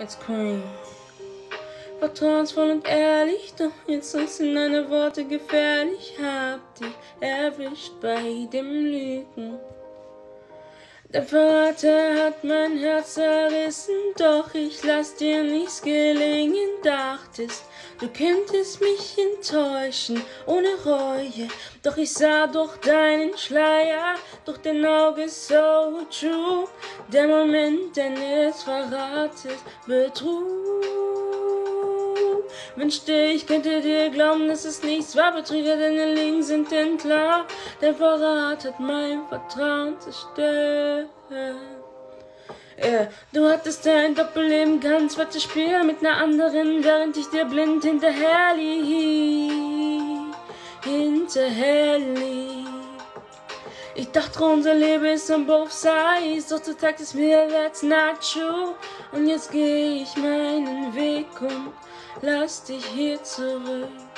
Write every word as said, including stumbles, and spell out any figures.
als Queen. Vertrauensvoll und ehrlich, doch jetzt sind deine Worte gefährlich. Hab dich erwischt bei dem Lügen. Der Vater hat mein Herz zerrissen, doch ich lass dir nichts gelingen. Dachtest, du könntest mich enttäuschen, ohne Reue. Doch ich sah durch deinen Schleier, durch dein Auge so true. Der Moment deines Verrates betrug. Wünschte, ich könnte dir glauben, dass es nichts war. Betrüger, deine Lingen sind entlarvt. Der Verrat hat mein Vertrauen zerstört. Yeah. Du hattest ein Doppelleben, ganz falsches Spiel mit einer anderen, während ich dir blind hinterher lief. Hinterher lief. Ich dachte, unser Leben ist on both sides, doch du sagtest mir, that's not true. Und jetzt geh ich meinen Weg und lass dich hier zurück.